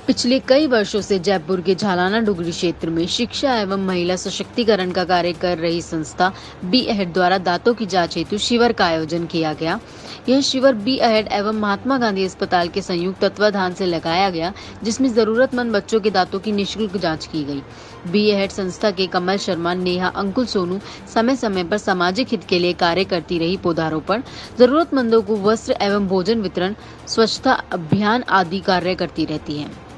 पिछले कई वर्षों से जयपुर के झालाना डुगरी क्षेत्र में शिक्षा एवं महिला सशक्तिकरण का कार्य कर रही संस्था बी अहेड द्वारा दांतों की जांच हेतु शिविर का आयोजन किया गया। यह शिविर बी अहेड एवं महात्मा गांधी अस्पताल के संयुक्त तत्वाधान से लगाया गया, जिसमें जरूरतमंद बच्चों के दांतों की निःशुल्क जांच की गई। बी अहेड संस्था के कमल शर्मा, नेहा, अंकुल सोनू समय समय पर सामाजिक हित के लिए कार्य करती रही। पौधारोपण, जरूरतमंदों को वस्त्र एवं भोजन वितरण, स्वच्छता अभियान आदि कार्य करती रहती है।